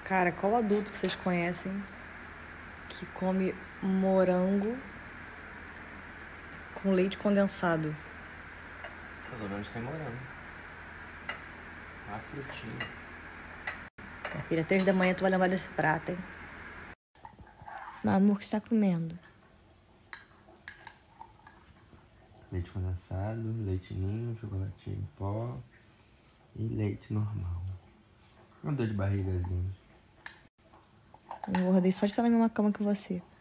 Cara, qual adulto que vocês conhecem que come morango com leite condensado? Pelo menos tem morango. Uma frutinha. Minha filha, 3 da manhã tu vai lembrar desse prato, hein? Meu amor, o que você tá comendo? Leite condensado, leite ninho, chocolatinho em pó e leite normal. Uma dor de barrigazinha. Eu engordei só de estar na mesma cama que você.